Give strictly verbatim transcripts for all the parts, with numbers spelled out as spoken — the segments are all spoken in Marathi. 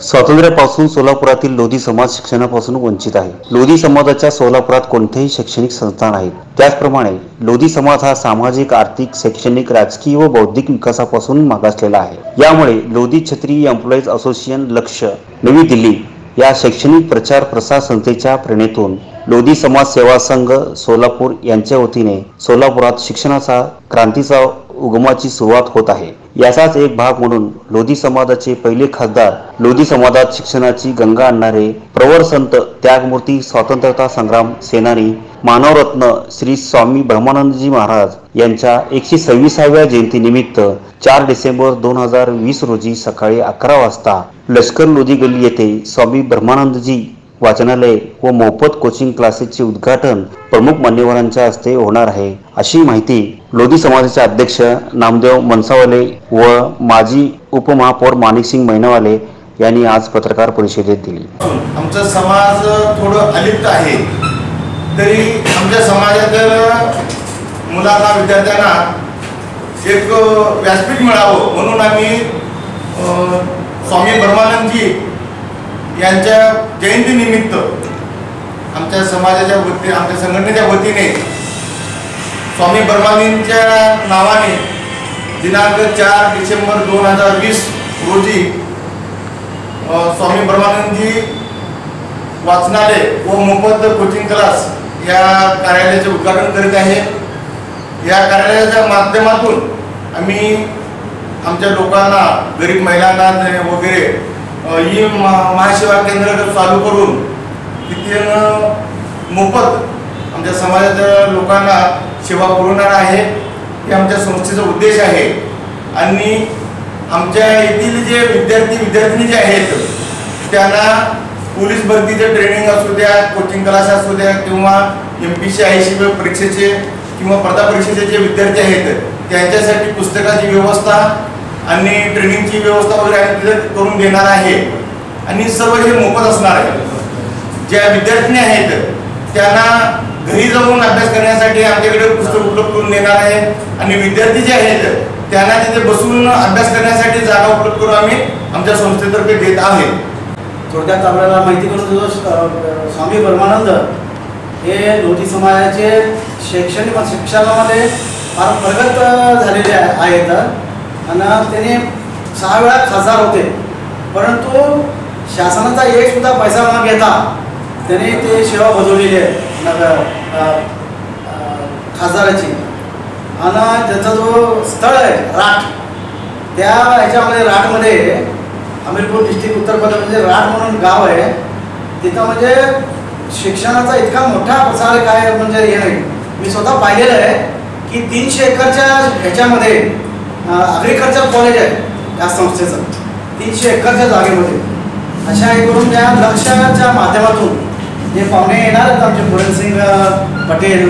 स्वातंत्र्यापासून सोलापुरातील लोधी समाज शिक्षणापासून वंचित आहे। लोधी समाजाच्या सोलापुरात कोणतेही शैक्षणिक संस्था नाहीत। त्याचप्रमाणे लोधी समाज हा सामाजिक, आर्थिक, शैक्षणिक, राजकीय व बौद्धिक विकासापासून मागासलेला आहे। यामुळे लोधी क्षत्रिय एम्प्लॉईज असोसिएशन लक्ष नवी दिल्ली या शैक्षणिक प्रचार प्रसार संस्थेच्या प्रेरणेतून लोधी समाज सेवा संघ सोलापूर यांच्या वतीने सोलापुरात शिक्षणाचा क्रांतीचा उगमाची सुरुवात होत आहे। याचाच एक भाग म्हणून लोधी समाजाचे पहिले खासदार, लोधी समाजात शिक्षणाची गंगा आणणारे प्रवर संत, त्यागमूर्ती, स्वातंत्र्यता संग्राम सेनानी, मानवरत्न श्री स्वामी ब्रह्मानंदजी महाराज यांच्या एकशे सव्वीसाव्या जयंतीनिमित्त चार डिसेंबर दोन हजार वीस रोजी सकाळी अकरा वाजता लष्कर लोधी गल्ली येथे स्वामी ब्रह्मानंदजी वाचनालय व मोफत कोचिंग क्लासेसचे उद्घाटन प्रमुख मान्यवरांच्या हस्ते होणार आहे, अशी माहिती लोधी समाजाचे अध्यक्ष नामदेव मनसावाले व माजी उपमहापौर माणिकसिंग मैनावाले यांनी आज पत्रकार परिषदेत दिली। आमचा समाज थोडं अलिप्त आहे, तरी आमच्या समाजातील मुलांना, विद्यार्थ्यांना एक व्यासपीठ मिळावं म्हणून आम्ही स्वामी ब्रह्मानंदजी यांच्या जयंतीनिमित्त आमच्या समाजाच्या वतीने, आमच्या संघटनेच्या वतीने स्वामी ब्रह्मानंदजींच्या नावाने दिनांक चार डिसेंबर दोन हजार वीस रोजी स्वामी ब्रह्मानंदजी वाचनालय व मोफत कोचिंग क्लास या कार्यालयाचे उद्घाटन करीत आहे। या कार्यालयाच्या माध्यमातून आम्ही आमच्या लोकांना, गरीब महिलांना वगैरे ही महासेवा केंद्र चालू करून तिथे मोफत आमच्या समाजाच्या लोकांना सेवा पुरवणार आहे, हे आमच्या संस्थेचा उद्देश आहे। आणि आमच्या येथील जे विद्यार्थी विद्यार्थिनी जे आहेत त्यांना पोलीस भरतीचे ट्रेनिंग असू द्या, कोचिंग क्लास असू द्या, किंवा M P C I C परीक्षेचे किंवा स्पर्धा परीक्षेचे जे विद्यार्थी आहेत त्यांच्यासाठी पुस्तकाची व्यवस्था आणि ट्रेनिंगची व्यवस्था वगैरे तिथे करून देणार आहे। आणि सर्व हे मोफत असणार आहे। ज्या विद्यार्थिनी आहेत त्यांना घरी जाऊन अभ्यास करण्यासाठी आमच्याकडे पुस्तक उपलब्ध करून देणार आहे, आणि विद्यार्थी जे आहेत त्यांना तिथे बसून अभ्यास करण्यासाठी जागा उपलब्ध करून आम्ही आमच्या संस्थेतर्फे देत आहोत। थोडक्यात आपल्याला माहिती करून देतो, स्वामी ब्रह्मानंद हे लोधी समाजाचे शैक्षणिक शिक्षणामध्ये फार प्रगत झालेले आहेत आणि त्यांनी सहा वेळा खासदार होते, परंतु शासनाचा एक सुद्धा पैसा न घेता त्यांनी ते सेवा बजावलेली आहे खासदाराची। आणि त्याचा जो स्थळ आहे राठ, त्या ह्याच्यामध्ये राठमध्ये हमीरपूर डिस्ट्रिक्ट उत्तर प्रदेशमध्ये राठ म्हणून गाव आहे, तिथं म्हणजे शिक्षणाचा इतका मोठा प्रसार काय म्हणजे हे नाही। मी स्वतः पाहिलेलं आहे की तीनशे एकरच्या ह्याच्यामध्ये ॲग्रिकल्चर कॉलेज आहे या संस्थेचं, तीनशे एकरच्या जागेमध्ये। अशा हे करून त्या लक्षाच्या माध्यमातून जे पाहुणे येणार आहेत आमचे पुरणसिंग पटेल,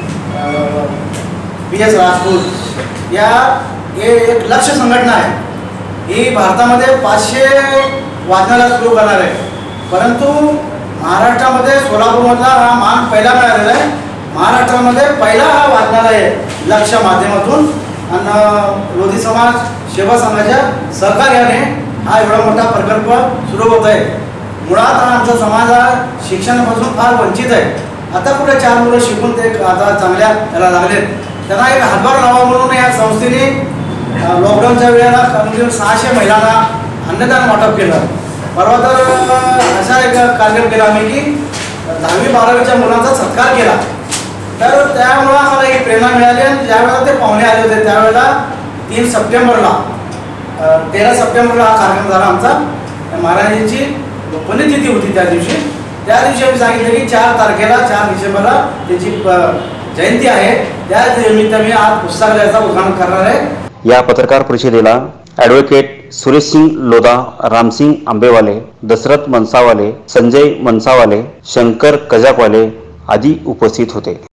पी एस राजपूत, या हे एक लक्ष संघटना आहे। ही भारतामध्ये पाचशे वाचनालय सुरू करणार आहे, परंतु महाराष्ट्रामध्ये सोलापूरमधला हा मान पहिला मिळालेला आहे। महाराष्ट्रामध्ये पहिला हा वाचनालय आहे लक्ष माध्यमातून, आणि लोधी समाज सेवा संघाच्या सहकार्याने हा एवढा मोठा प्रकल्प सुरू होत आहे। मुळात हा आमचा समाज हा शिक्षणापासून फार वंचित आहे। आता कुठे चार मुलं शिकून ते आता चांगल्या त्याला लागलेत, त्यांना एक हातभार लावा म्हणून या संस्थेने लॉकडाऊनच्या वेळेला कमी सहाशे महिलांना अन्नदान वाटप केलं। परवा तर असा एक कार्यक्रम केला आम्ही की दहावी बारावीच्या मुलांचा सत्कार केला, तर त्यामुळं आम्हाला एक प्रेरणा मिळाली। आणि ज्यावेळेला ते पाहुणे आले होते त्यावेळेला तीन सप्टेंबरला तेरा सप्टेंबरला हा कार्यक्रम झाला आमचा। महाराजांची पुण्यतिथी होती त्या दिवशी, त्या दिवशी आम्ही सांगितलं की चार तारखेला चार डिसेंबरला त्याची जयंती आहे, त्या निमित्त मी आज पुस्तकालयाचा उद्घाटन करणार आहे। या पत्रकार परिषदेला ॲडव्होकेट सुरेशसिंग लोधा, रामसिंग आंबेवाले, दशरथ मनसावाले, संजय मनसावाले, शंकर कजाकवाले आदी उपस्थित होते।